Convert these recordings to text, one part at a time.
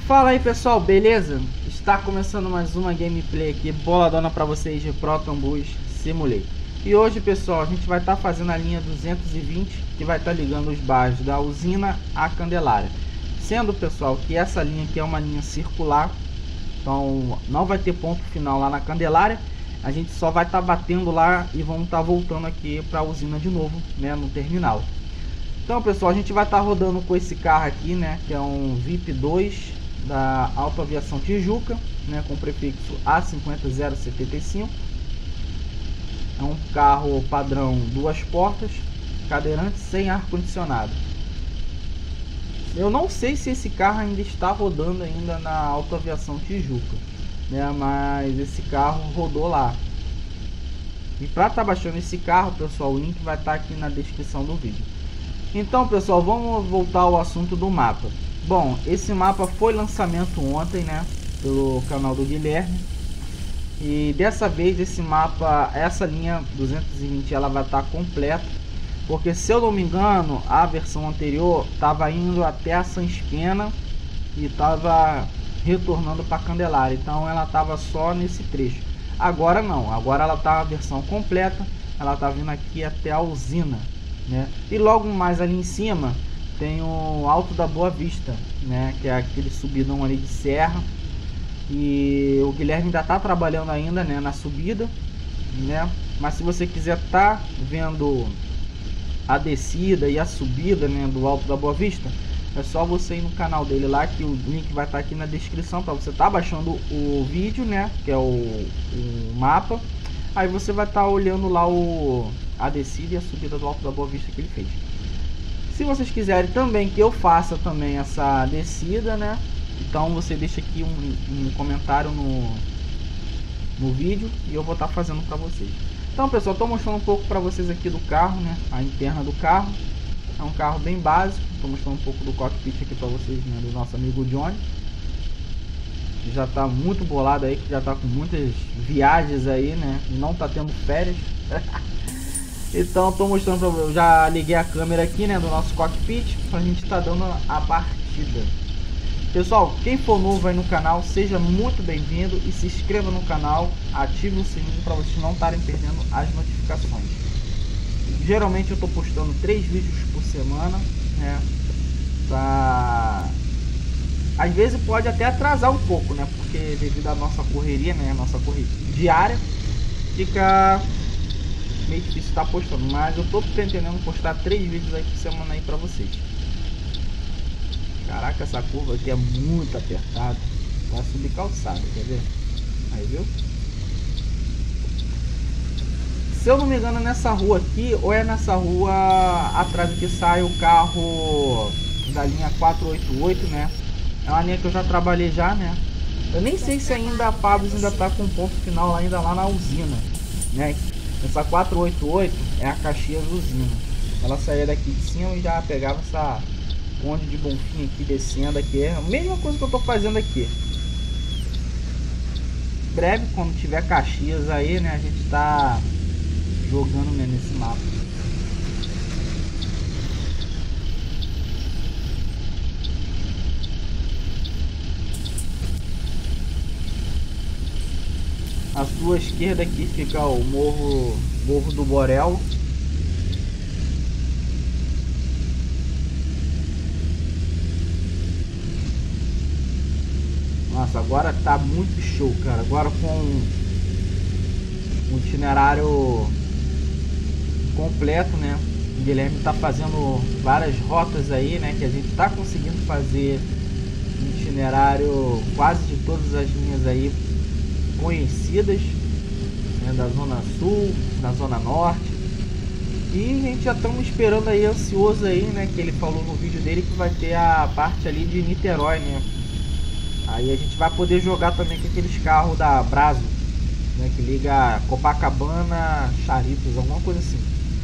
Fala aí pessoal, beleza? Está começando mais uma gameplay aqui boladona para vocês de Proton Bus Simulator. E hoje pessoal, a gente vai estar fazendo a linha 220, que vai estar ligando os bairros da Usina à Candelária. Sendo pessoal que essa linha aqui é uma linha circular, então não vai ter ponto final lá na Candelária. A gente só vai estar batendo lá e vamos estar voltando aqui para a usina de novo, né, no terminal. Então pessoal, a gente vai estar rodando com esse carro aqui, né, que é um VIP 2 da Autoaviação Tijuca, né, com prefixo A50075. É um carro padrão duas portas, cadeirante, sem ar condicionado. Eu não sei se esse carro ainda está rodando ainda na Autoaviação Tijuca, né, mas esse carro rodou lá. E para estar baixando esse carro, pessoal, o link vai estar aqui na descrição do vídeo. Então pessoal, vamos voltar ao assunto do mapa. Bom, esse mapa foi lançamento ontem, né, pelo canal do Guilherme. E dessa vez esse mapa, essa linha 220, ela vai estar completa, porque se eu não me engano, a versão anterior estava indo até a Sans Pena e estava retornando para Candelária, então ela estava só nesse trecho. Agora não, agora ela está a versão completa, ela está vindo aqui até a usina, né? E logo mais ali em cima tem o Alto da Boa Vista, né, que é aquele subidão ali de serra. E o Guilherme ainda tá trabalhando ainda, né, na subida, né? Mas se você quiser tá vendo a descida e a subida, né, do Alto da Boa Vista, é só você ir no canal dele lá, que o link vai estar aqui na descrição para você tá baixando o vídeo, né, que é o mapa. Aí você vai estar olhando lá a descida e a subida do Alto da Boa Vista que ele fez. Se vocês quiserem também que eu faça também essa descida, né, então você deixa aqui um comentário no vídeo e eu vou estar fazendo para vocês. Então pessoal, estou mostrando um pouco para vocês aqui do carro, né, a interna do carro. É um carro bem básico. Estou mostrando um pouco do cockpit aqui para vocês, né, do nosso amigo Johnny. Já está muito bolado aí, que já está com muitas viagens aí, né, e não está tendo férias. Então estou mostrando para vocês, eu já liguei a câmera aqui, né, do nosso cockpit, para a gente estar dando a partida. Pessoal, quem for novo aí no canal, seja muito bem-vindo e se inscreva no canal, ative o sininho para vocês não estarem perdendo as notificações. Geralmente eu estou postando 3 vídeos por semana, né, às vezes pode até atrasar um pouco, né, porque devido à nossa correria, né, nossa correria diária, fica meio difícil estar postando, mas eu estou pretendendo postar 3 vídeos aí por semana aí para vocês. Caraca, essa curva aqui é muito apertada, vai subir calçada, quer ver? Aí, viu? Se eu não me engano, nessa rua aqui, ou é nessa rua atrás que sai o carro da linha 488, né? É uma linha que eu já trabalhei já, né? Eu nem sei se ainda a Pablos ainda tá com ponto final ainda lá na usina, né? Essa 488 é a Caxias Usina. Ela saía daqui de cima e já pegava essa ponte de Bonfim aqui descendo aqui. É a mesma coisa que eu tô fazendo aqui. Breve, quando tiver Caxias aí, né, a gente tá jogando, né, nesse mapa. À sua esquerda aqui fica o Morro do Borel. Nossa, agora tá muito show, cara. Agora com um itinerário completo, né? O Guilherme tá fazendo várias rotas aí, né? Que a gente tá conseguindo fazer um itinerário quase de todas as linhas aí conhecidas, né, da Zona Sul, da Zona Norte. E a gente já estamos esperando aí, ansioso aí, né, que ele falou no vídeo dele que vai ter a parte ali de Niterói, né. Aí a gente vai poder jogar também com aqueles carros da Brazo, né, que liga Copacabana, Charitos, alguma coisa assim.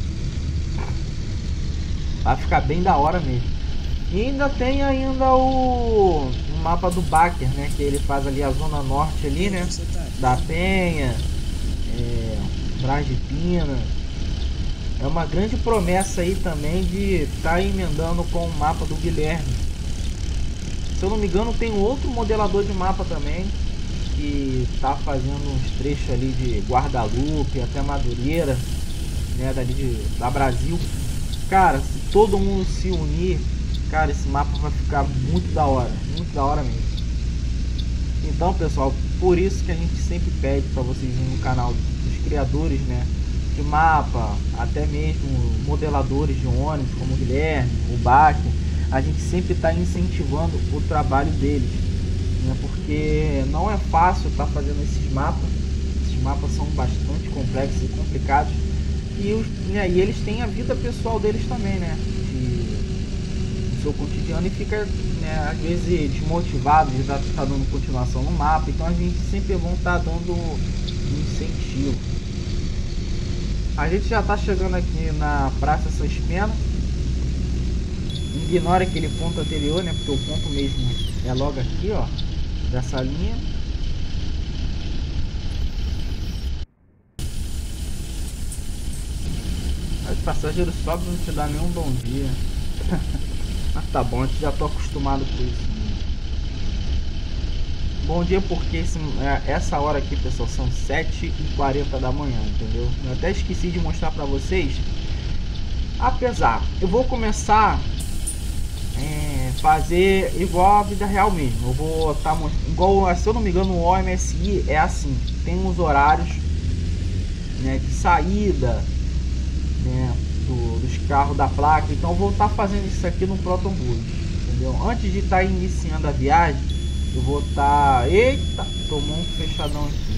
Vai ficar bem da hora mesmo. E ainda tem ainda o mapa do Baker, né, que ele faz ali a Zona Norte ali, né, da Penha, Brás de Pina. É uma grande promessa aí também de estar emendando com o mapa do Guilherme. Se eu não me engano, tem um outro modelador de mapa também que tá fazendo uns trechos ali de Guadalupe até Madureira, né, da Brasil. Cara, se todo mundo se unir, cara, esse mapa vai ficar muito da hora mesmo. Então, pessoal, por isso que a gente sempre pede para vocês irem no canal dos criadores, né, de mapa, até mesmo modeladores de ônibus, como o Guilherme, o Bach. A gente sempre está incentivando o trabalho deles, né, porque não é fácil estar fazendo esses mapas. Esses mapas são bastante complexos e complicados. E eles têm a vida pessoal deles também, né, do seu cotidiano, e fica, né, às vezes desmotivado de estar dando continuação no mapa. Então a gente sempre vão estar dando um incentivo. A gente já está chegando aqui na Praça Sans Pena. Ignora aquele ponto anterior, né, porque o ponto mesmo é logo aqui, ó, dessa linha. Os passageiros sobem, não te dá nenhum bom dia. Mas tá bom, a gente já tô acostumado com isso. Bom dia, porque essa hora aqui, pessoal, são 7h40 da manhã, entendeu? Eu até esqueci de mostrar pra vocês. Apesar, eu vou começar fazer igual a vida real mesmo. Eu vou estar igual, se eu não me engano, o OMSI é assim, tem uns horários, né, de saída, né, dos carros da placa. Então eu vou estar fazendo isso aqui no Proton Bus, entendeu? Antes de estar iniciando a viagem, eu vou estar... Eita, tomou um fechadão aqui.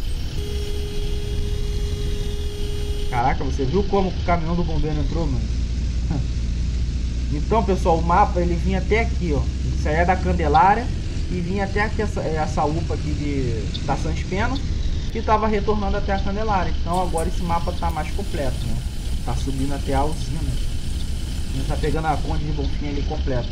Caraca, você viu como o caminhão do bombeiro entrou, mano? Então, pessoal, o mapa ele vinha até aqui, ó. Ele saía da Candelária e vinha até aqui, essa UPA aqui da Sans Pena, que estava retornando até a Candelária. Então agora esse mapa tá mais completo, né? Tá subindo até a usina. A gente tá pegando a Conde de Bonfim ali completa.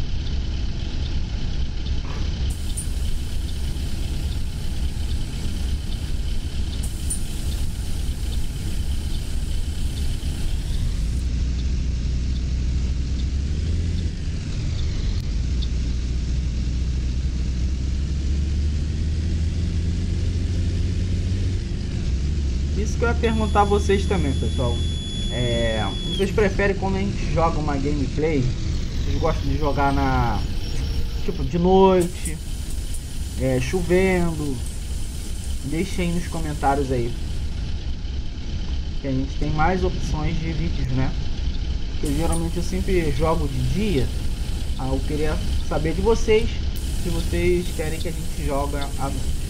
Isso que eu ia perguntar a vocês também, pessoal. Vocês preferem quando a gente joga uma gameplay? Vocês gostam de jogar tipo de noite, chovendo? Deixem aí nos comentários aí, que a gente tem mais opções de vídeos, né? Porque geralmente eu sempre jogo de dia. Eu queria saber de vocês se vocês querem que a gente jogue à noite.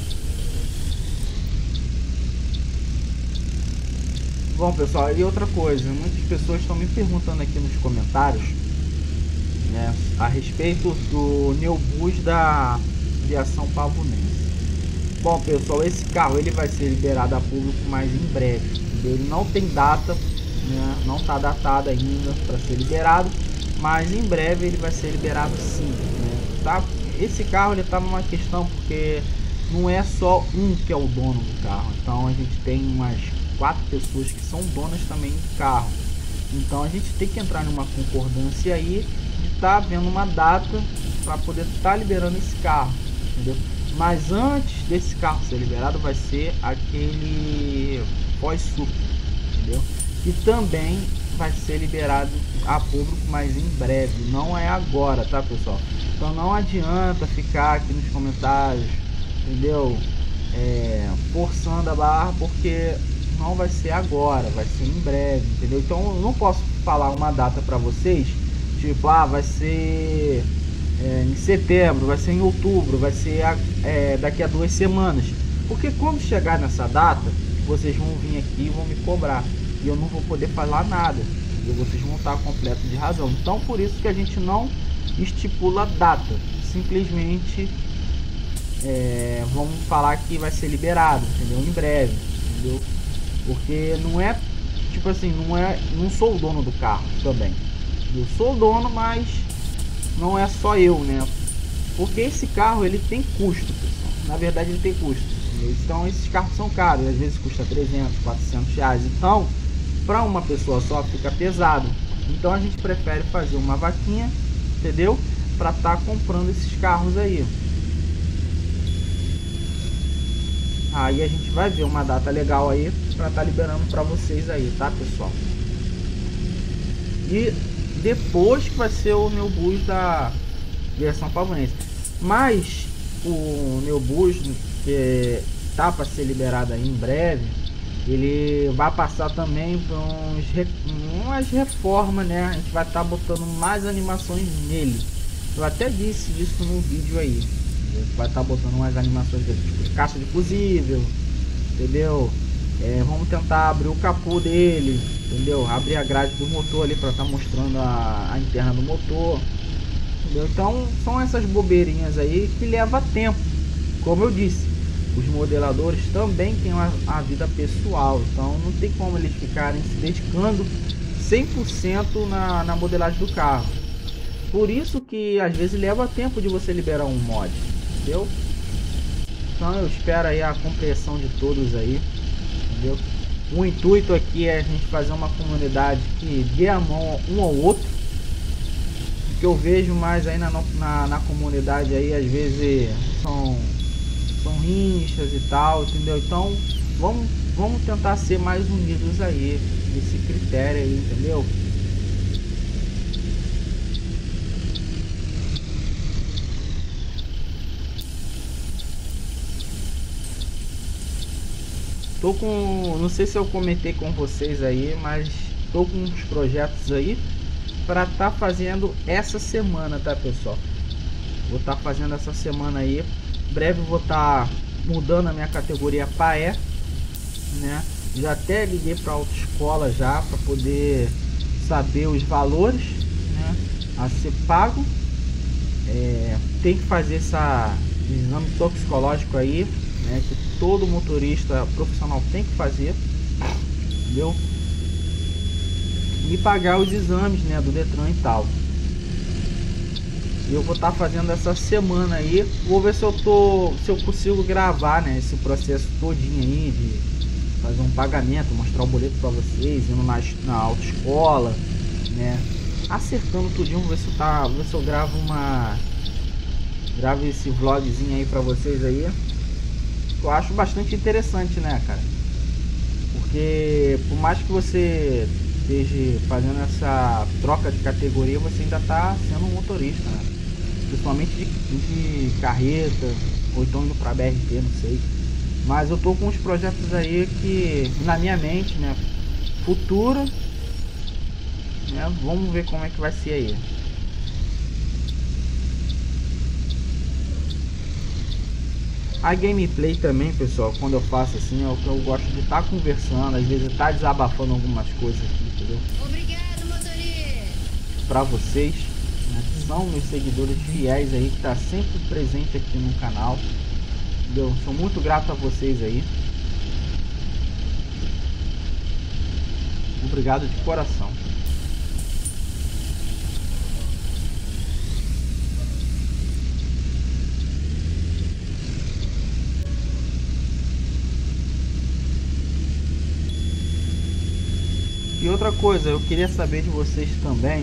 Bom, pessoal, e outra coisa, muitas pessoas estão me perguntando aqui nos comentários, né, a respeito do Neobus da Aviação Pavunense. Bom, pessoal, esse carro ele vai ser liberado a público mais em breve. Ele não tem data, né, não está datado ainda para ser liberado, mas em breve ele vai ser liberado sim, né, tá? Esse carro ele tá numa questão porque não é só um que é o dono do carro, então a gente tem umas 4 pessoas que são donas também do carro. Então a gente tem que entrar numa concordância aí de estar vendo uma data para poder estar liberando esse carro, entendeu? Mas antes desse carro ser liberado vai ser aquele pós-sup, entendeu? E também vai ser liberado a público, mas em breve, não é agora, tá, pessoal? Então não adianta ficar aqui nos comentários, entendeu? Forçando a barra, porque não vai ser agora, vai ser em breve, entendeu? Então eu não posso falar uma data para vocês, tipo, vai ser em setembro, vai ser em outubro, vai ser daqui a 2 semanas, porque quando chegar nessa data, vocês vão vir aqui e vão me cobrar, e eu não vou poder falar nada, e vocês vão estar completo de razão. Então por isso que a gente não estipula data, simplesmente vamos falar que vai ser liberado, entendeu? Em breve, entendeu? Porque não é tipo assim, não sou o dono do carro também. Eu sou o dono, mas não é só eu, né? Porque esse carro ele tem custo, pessoal. Na verdade ele tem custo. Então esses carros são caros, às vezes custa 300, 400 reais. Então, para uma pessoa só fica pesado. Então a gente prefere fazer uma vaquinha, entendeu? para estar comprando esses carros aí. Aí a gente vai ver uma data legal aí para estar liberando para vocês aí, tá, pessoal? E depois que vai ser o New Bus da versão pavonense. Mas o New Bus, que tá para ser liberado aí em breve, ele vai passar também por umas reformas, né? A gente vai estar botando mais animações nele. Eu até disse isso no vídeo aí. Vai estar botando umas animações dele, tipo de caixa de fusível, entendeu? Vamos tentar abrir o capô dele, entendeu? Abrir a grade do motor ali para estar mostrando a interna do motor, entendeu? Então são essas bobeirinhas aí que leva tempo. Como eu disse, os modeladores também têm a vida pessoal, então não tem como eles ficarem se dedicando 100% na modelagem do carro. Por isso que às vezes leva tempo de você liberar um mod, entendeu? Então eu espero aí a compreensão de todos aí, entendeu? O intuito aqui é a gente fazer uma comunidade que dê a mão um ao outro. O que eu vejo mais aí na comunidade aí, às vezes são rinchas e tal, entendeu? Então vamos tentar ser mais unidos aí nesse critério aí, entendeu? Tô com, não sei se eu comentei com vocês aí, mas tô com uns projetos aí para tá fazendo essa semana, tá, pessoal? Vou estar fazendo essa semana aí. Em breve vou estar mudando a minha categoria PAE, né? Já até liguei para a autoescola já para poder saber os valores, né, a ser pago. Tem que fazer esse exame toxicológico aí, né, que todo motorista profissional tem que fazer, entendeu? E pagar os exames, né, do Detran e tal. Eu vou estar fazendo essa semana aí. Vou ver se eu consigo gravar, né, esse processo todinho aí de fazer um pagamento, mostrar o boleto para vocês, indo na autoescola, né, acertando tudinho. Ver se eu gravo esse vlogzinho aí para vocês aí. Eu acho bastante interessante, né, cara? Porque por mais que você esteja fazendo essa troca de categoria, você ainda tá sendo um motorista, né? Principalmente de carreta, ou então indo para BRT, não sei. Mas eu tô com uns projetos aí que na minha mente, né, futura, né? Vamos ver como é que vai ser aí. A gameplay também, pessoal, quando eu faço assim, é o que eu gosto de estar conversando, às vezes estar desabafando algumas coisas aqui, entendeu? Obrigado, motorista! Pra vocês, né, que são meus seguidores fiéis aí, que tá sempre presente aqui no canal, entendeu? Sou muito grato a vocês aí. Obrigado de coração. E outra coisa, eu queria saber de vocês também,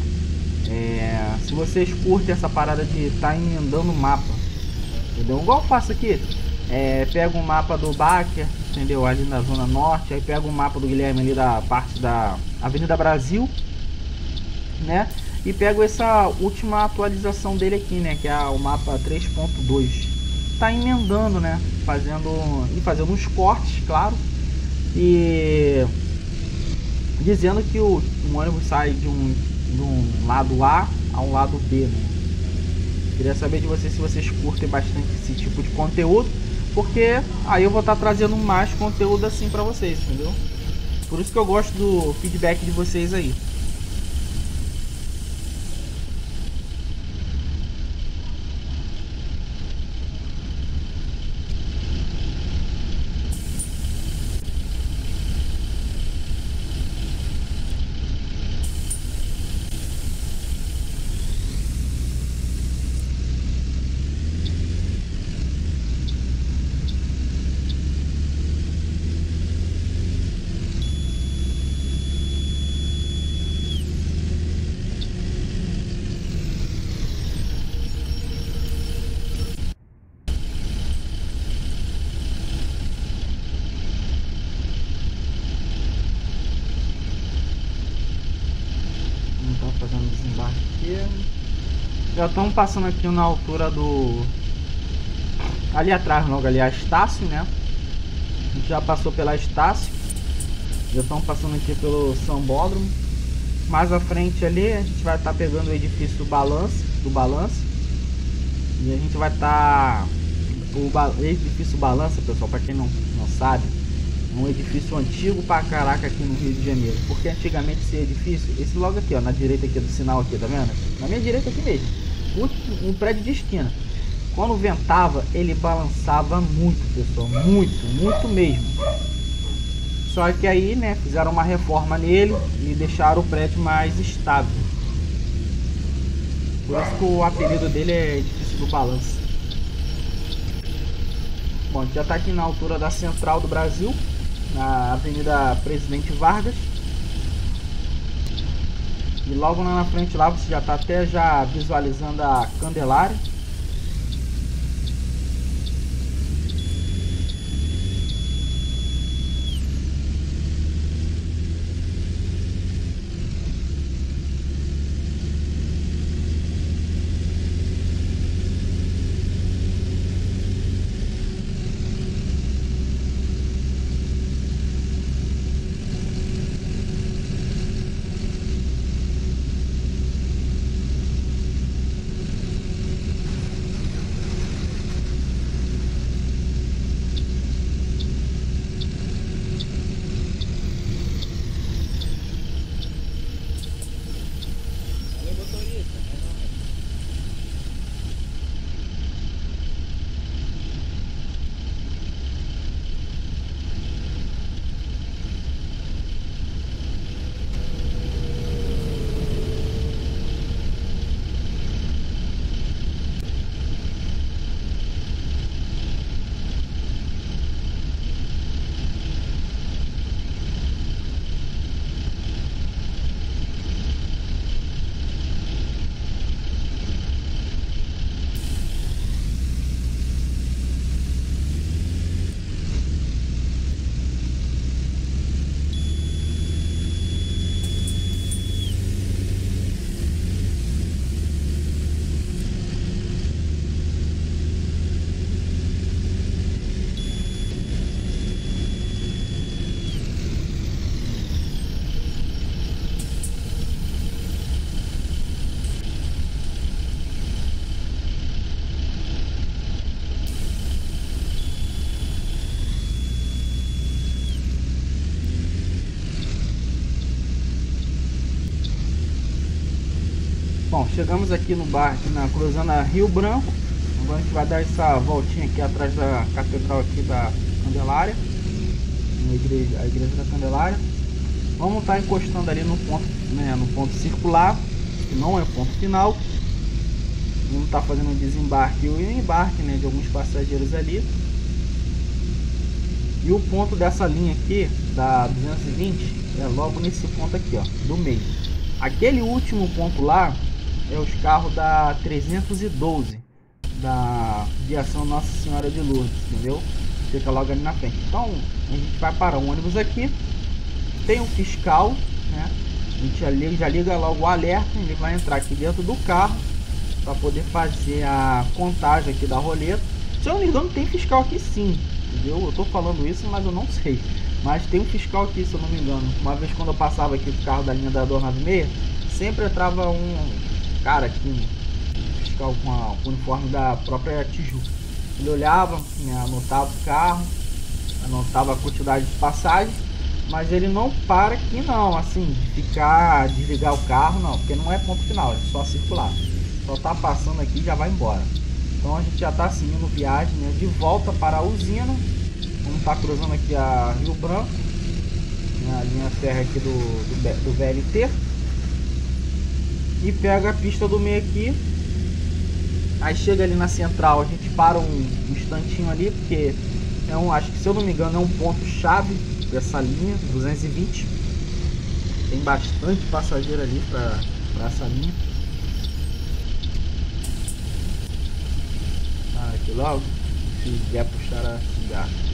se vocês curtem essa parada de estar emendando o mapa, entendeu? Igual eu faço aqui, pego um mapa do Baker, entendeu? Ali na zona norte, aí pego o mapa do Guilherme ali da parte da Avenida Brasil, né? E pego essa última atualização dele aqui, né? Que é o mapa 3.2. Tá emendando, né? Fazendo uns cortes, claro, e dizendo que o ônibus sai de um lado A a um lado B, né? Queria saber de vocês se vocês curtem bastante esse tipo de conteúdo, porque aí eu vou estar trazendo mais conteúdo assim para vocês, entendeu? Por isso que eu gosto do feedback de vocês aí. Já estamos passando aqui na altura do... ali atrás logo ali a Estácio, né? A gente já passou pela Estácio. Já estamos passando aqui pelo Sambódromo. Mais à frente ali a gente vai estar pegando o edifício do Balança. E a gente vai estar... o edifício Balança, pessoal, para quem não sabe, é um edifício antigo pra caraca aqui no Rio de Janeiro. Porque antigamente esse edifício, esse logo aqui, ó, na direita aqui do sinal aqui, tá vendo? Na minha direita aqui mesmo, um prédio de esquina. Quando ventava, ele balançava muito, pessoal, muito mesmo. Só que aí, né, fizeram uma reforma nele e deixaram o prédio mais estável. Por isso que o apelido dele é edifício do Balança. Bom, a gente já está aqui na altura da Central do Brasil, na Avenida Presidente Vargas. E logo lá na frente lá você já está até já visualizando a Candelária. Bom, chegamos aqui no bar, aqui cruzando a Rio Branco. Agora a gente vai dar essa voltinha aqui atrás da catedral aqui da Candelária, a igreja da Candelária. Vamos estar encostando ali no ponto, né, no ponto circular, que não é ponto final. Vamos estar fazendo um desembarque e um embarque, né, de alguns passageiros ali. E o ponto dessa linha aqui, da 220, é logo nesse ponto aqui, ó, do meio. Aquele último ponto lá é os carros da 312 da Viação Nossa Senhora de Lourdes, entendeu? Fica logo ali na frente. Então a gente vai parar o ônibus aqui, tem um fiscal, né? A gente já liga logo o alerta, ele vai entrar aqui dentro do carro para poder fazer a contagem aqui da roleta. Se eu não me engano, tem fiscal aqui sim, entendeu? Eu tô falando isso, mas eu não sei. Mas tem um fiscal aqui, se eu não me engano. Uma vez quando eu passava aqui com o carro da linha da 296, sempre entrava um cara aqui, um fiscal com o uniforme da própria Tijuca. Ele olhava, né, anotava o carro, anotava a quantidade de passagem, mas ele não para aqui não, assim, de ficar, desligar o carro não, porque não é ponto final, é só circular. Só tá passando aqui e já vai embora. Então a gente já tá seguindo viagem, né, de volta para a usina. Vamos estar cruzando aqui a Rio Branco, né, a linha férrea aqui do VLT, e pega a pista do meio aqui. Aí chega ali na central, a gente para um instantinho ali, porque é acho que, se eu não me engano, é um ponto chave dessa linha 220. Tem bastante passageiro ali para essa linha. Aqui logo, se vier puxar a cigarra.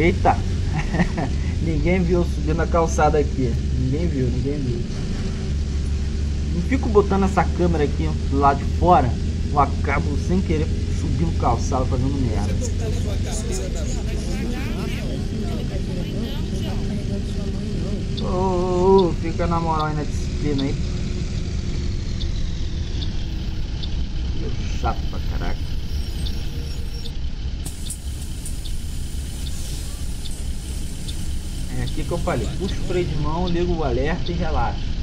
Eita! Ninguém viu subindo a calçada aqui. Ninguém viu. Não fico botando essa câmera aqui do lado de fora. Eu acabo sem querer subindo calçada, fazendo merda. Fica na moral aí na disciplina aí. Meu chato pra caraca. É aqui que eu falei, puxa o freio de mão, liga o alerta e relaxa.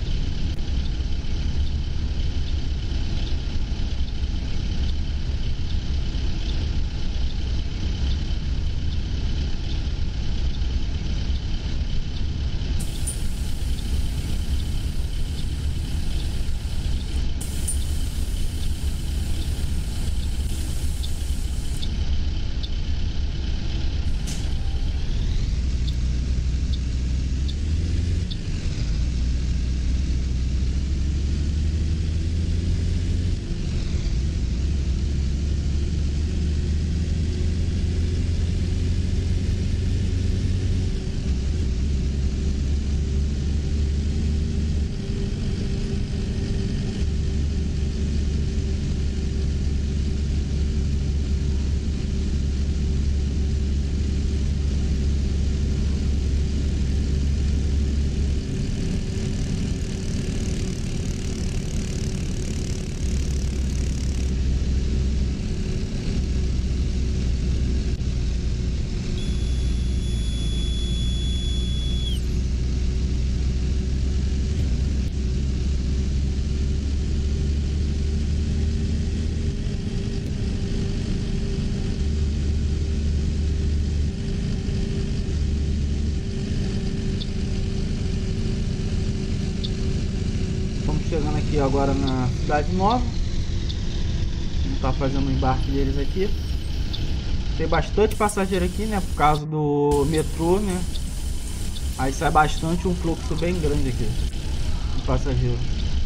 Chegando aqui agora na Cidade Nova. Vamos estar fazendo o embarque deles aqui. Tem bastante passageiro aqui, né? Por causa do metrô, né? Aí sai bastante, um fluxo bem grande aqui de passageiro.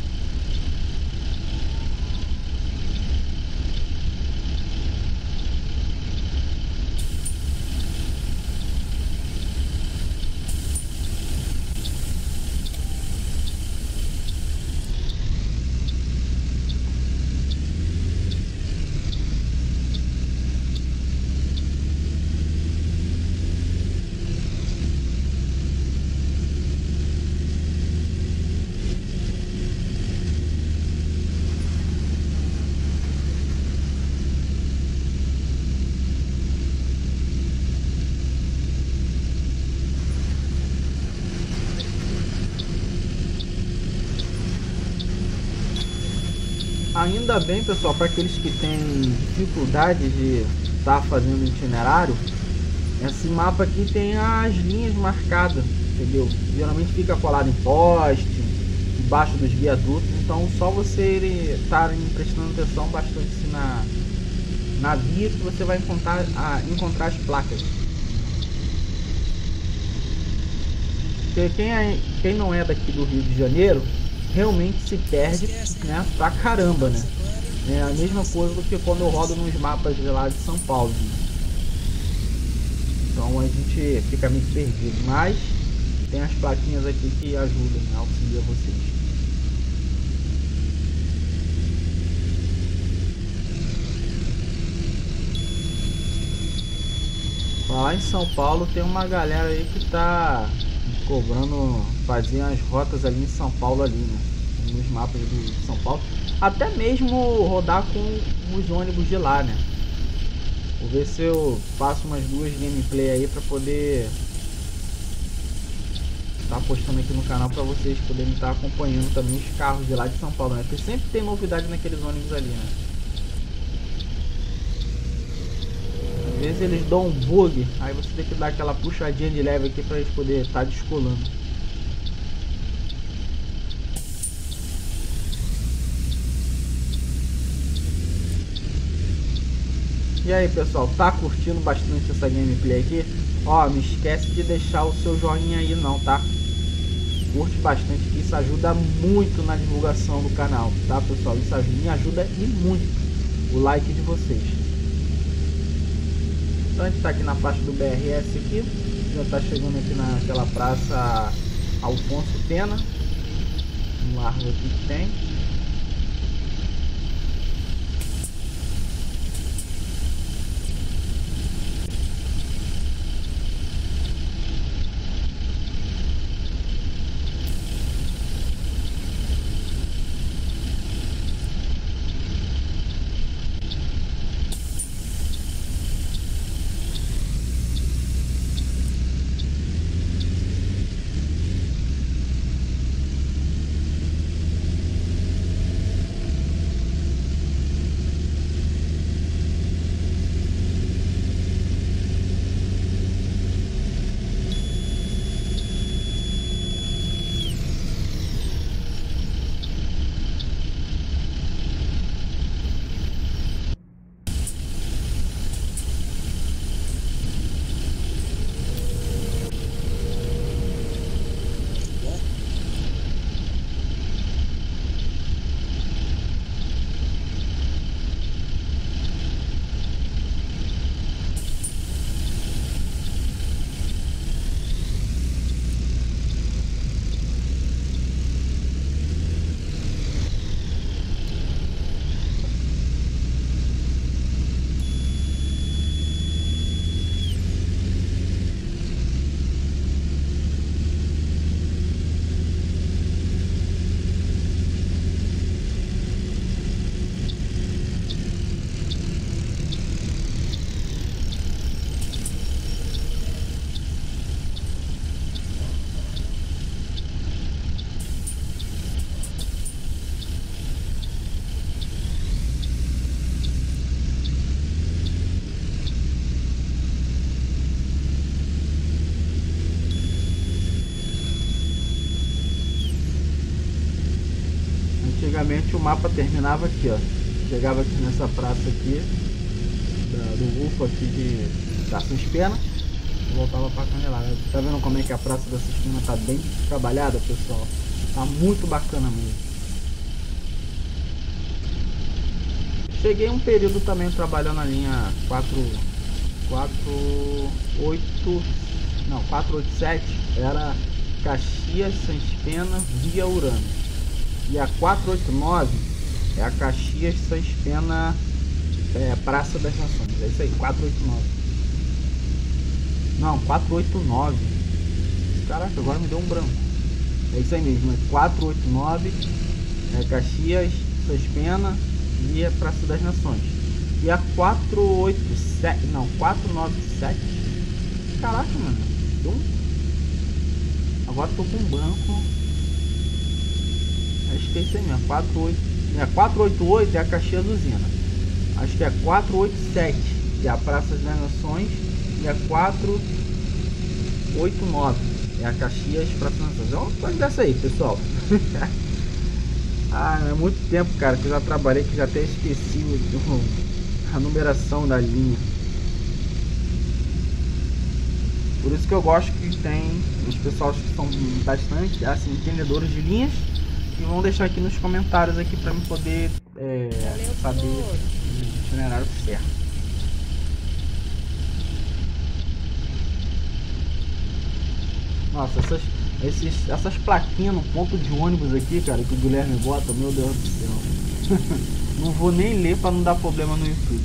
Ainda bem, pessoal, para aqueles que têm dificuldade de estar fazendo itinerário, esse mapa aqui tem as linhas marcadas, entendeu? Geralmente fica colado em poste, embaixo dos viadutos, então só você estar prestando atenção bastante na via que você vai encontrar as placas. Porque quem não é daqui do Rio de Janeiro realmente se perde, né, pra caramba, né? É a mesma coisa do que quando eu rodo nos mapas de lá de São Paulo, né? Então a gente fica meio perdido, mas tem as plaquinhas aqui que ajudam, né, auxilia vocês. Lá em São Paulo tem uma galera aí que tá cobrando, fazia as rotas ali em São Paulo ali, né? Nos mapas de São Paulo. Até mesmo rodar com os ônibus de lá, né? Vou ver se eu faço umas duas gameplay aí pra poder estar postando aqui no canal pra vocês poderem estar acompanhando também os carros de lá de São Paulo, né? Porque sempre tem novidade naqueles ônibus ali, né? Às vezes eles dão um bug, aí você tem que dar aquela puxadinha de leve aqui para eles poderem estar descolando. E aí, pessoal, tá curtindo bastante essa gameplay aqui? Ó, não esquece de deixar o seu joinha aí não, tá? Curte bastante, que isso ajuda muito na divulgação do canal, tá, pessoal? Isso me ajuda e muito o like de vocês. Então a gente está aqui na faixa do BRS aqui, já está chegando aqui naquela praça Alfonso Pena, um largo aqui que tem. Antigamente o mapa terminava aqui, ó. Chegava aqui nessa praça aqui, do UFO aqui da Suspena, e voltava pra Canelada. Tá vendo como é que a praça da Suspena tá bem trabalhada, pessoal? Tá muito bacana mesmo. Cheguei um período também trabalhando na linha 487, era Caxias, Sans Pena, via Urano. E a 489 é a Caxias, Sans Pena, Praça das Nações. É isso aí, 489. Não, 489. Caraca, agora me deu um branco. É isso aí mesmo, é 489, Caxias, Sans Pena e a Praça das Nações. E a 487, não, 497. Caraca, mano. Agora tô com um branco. Acho que é isso aí mesmo, 488 é a Caxias Usina. Acho que é 487 que é a Praça das Nações. E a 489 é a Caxias Praça das Nações. É uma coisa dessa aí, pessoal. Ah, é muito tempo, cara, que eu já trabalhei, que já até esqueci a numeração da linha. Por isso que eu gosto que tem os pessoal que são bastante assim, entendedores de linhas, e vão deixar aqui nos comentários aqui para me poder saber o itinerário certo. Nossa, essas plaquinhas no ponto de ônibus aqui, cara, que o Guilherme bota, meu Deus do céu. Não vou nem ler para não dar problema no YouTube.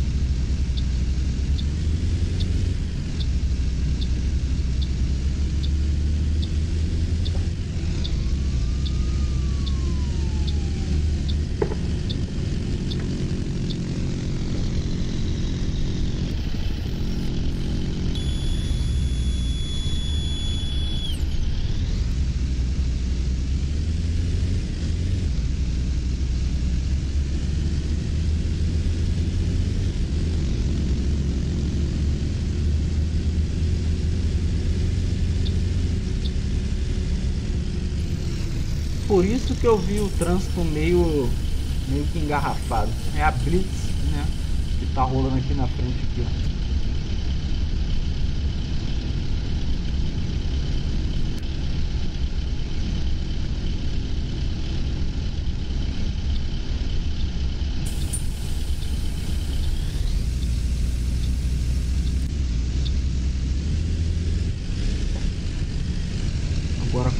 Por isso que eu vi o trânsito meio que engarrafado. É a Blitz, né, que tá rolando aqui na frente aqui, ó.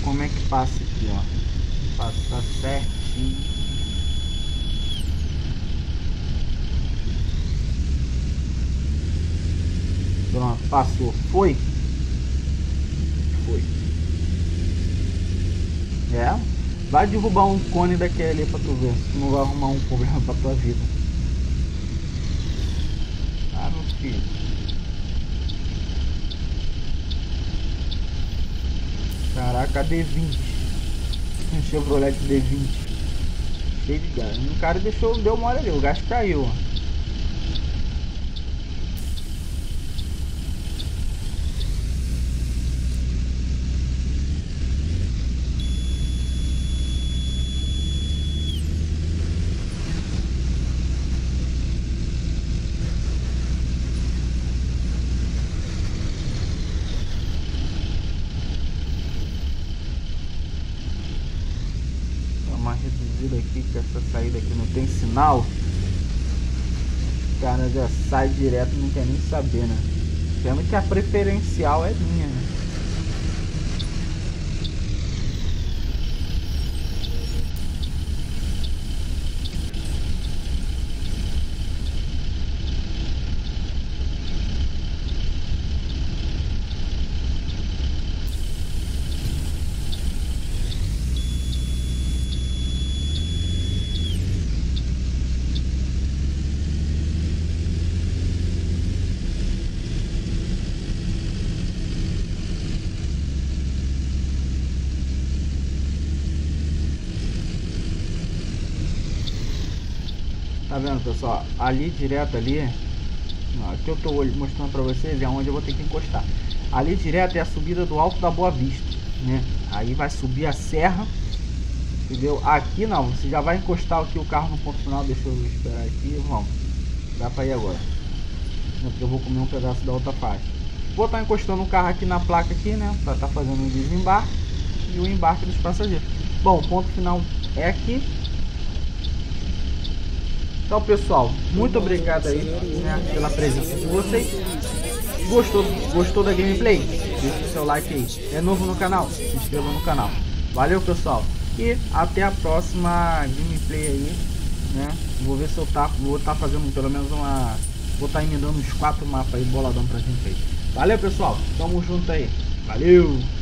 como é que passa aqui, ó. Passa certinho. Pronto, passou. Foi? Foi. É. Vai derrubar um cone daquele ali pra tu ver. Tu não vai arrumar um problema pra tua vida. Ah, meu filho. Caraca, D20. Um Chevrolet D20. Cheio de gás. Um cara deu mole ali. O gás caiu, ó. Uma reduzida aqui, que essa saída aqui não tem sinal. O cara já sai direto, não quer nem saber, né? Sendo que a preferencial é minha, né? Tá vendo, pessoal? Ali direto ali, aqui eu tô mostrando pra vocês é onde eu vou ter que encostar. Ali direto é a subida do Alto da Boa Vista, né? Aí vai subir a serra, entendeu? Aqui não, você já vai encostar aqui o carro no ponto final. Deixa eu esperar aqui, vamos. Dá pra ir agora, porque eu vou comer um pedaço da outra faixa. Vou estar encostando o carro aqui na placa aqui, né? Pra estar fazendo o desembarque e o embarque dos passageiros. Bom, o ponto final é aqui. Então, pessoal, muito obrigado aí, né, pela presença de vocês. Gostou da gameplay? Deixa o seu like aí. É novo no canal? Se inscreva no canal. Valeu, pessoal. E até a próxima gameplay aí, né? Vou ver se eu vou estar fazendo pelo menos uma... Vou estar emendando uns 4 mapas aí boladão pra gente aí. Valeu, pessoal. Tamo junto aí. Valeu!